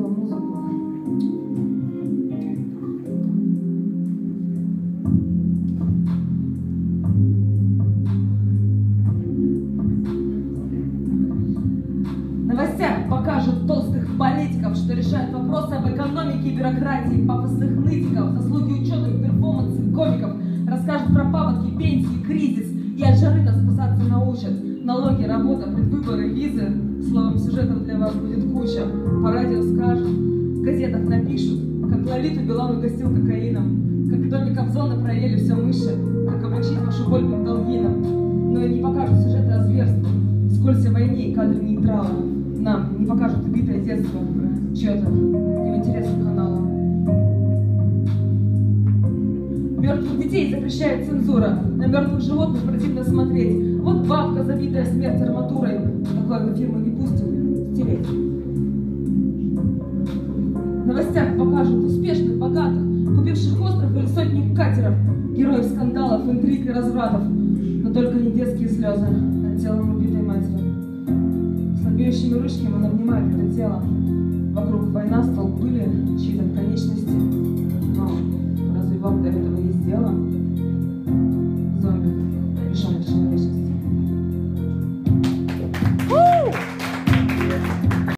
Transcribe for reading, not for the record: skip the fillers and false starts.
любила музыку. В новостях покажут толстых политиков, что решают вопросы об экономике и бюрократии, пафосных нытиков, заслуги ученых, перформансы комиков, расскажут про паводки, пенсии, кризис, и от жары нас спасаться научат. Налоги, работа, предвыборы, визы. Словом, сюжетов для вас будет куча. По радио скажут, в газетах напишут, как Лолиту Билан угостил кокаином, как в доме Кобзона проели все мыши, как облегчить вашу боль пенталгином. Но и не покажут сюжеты о зверстве, вскользь о войне и кадры нейтрала. Нам не покажут убитое детство, чье-то не в интересах канала. Мертвых детей запрещает цензура, на мертвых животных противно смотреть. Вот бабка, забитая смерть арматурой, такое фирму не пустим стереть. В новостях покажут успешных, богатых, купивших остров или сотни катеров, героев скандалов, интриг и развратов, но только не детские слезы над телом убитой матери. Слабеющими ручками он обнимает это тело. Вокруг война, столб пыли, чьи-то